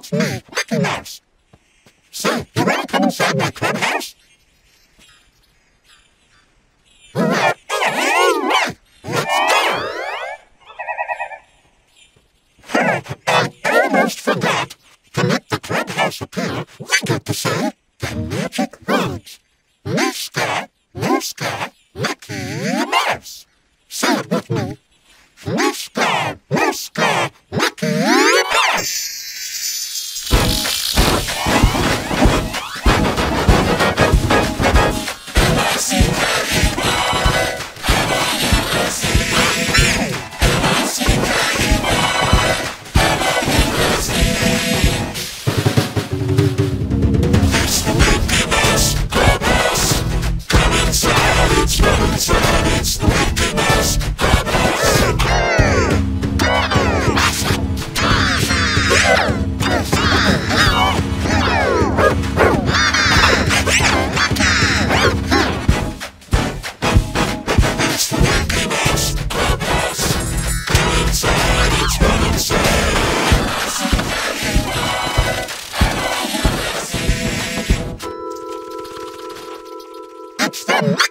it's me, Mickey Mouse. So, you want to come inside my clubhouse? Let's go! I almost forgot. To make the clubhouse appear, we get to say the magic words. Miska, Miska, Mickey Mouse. Say it with me. Miska, Miska, Mickey Mouse. It's the